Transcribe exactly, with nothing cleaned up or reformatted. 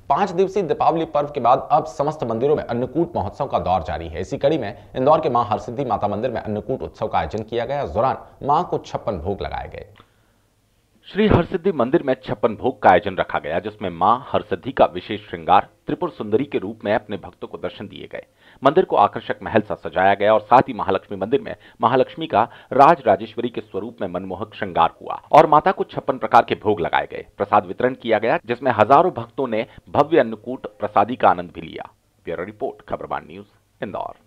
पांच दिवसीय दीपावली पर्व के बाद अब समस्त मंदिरों में अन्नकूट महोत्सव का दौर जारी है। इसी कड़ी में इंदौर के मां हरसिद्धि माता मंदिर में अन्नकूट उत्सव का आयोजन किया गया। इस दौरान मां को छप्पन भोग लगाए गए। श्री हरसिद्धि मंदिर में छप्पन भोग का आयोजन रखा गया, जिसमें मां हरसिद्धि का विशेष श्रृंगार त्रिपुर सुंदरी के रूप में अपने भक्तों को दर्शन दिए गए। मंदिर को आकर्षक महल सा सजाया गया और साथ ही महालक्ष्मी मंदिर में महालक्ष्मी का राज राजेश्वरी के स्वरूप में मनमोहक श्रृंगार हुआ और माता को छप्पन प्रकार के भोग लगाए गए। प्रसाद वितरण किया गया, जिसमें हजारों भक्तों ने भव्य अन्नकूट प्रसादी का आनंद भी लिया। Bureau report, Khabarbaan news, Indore.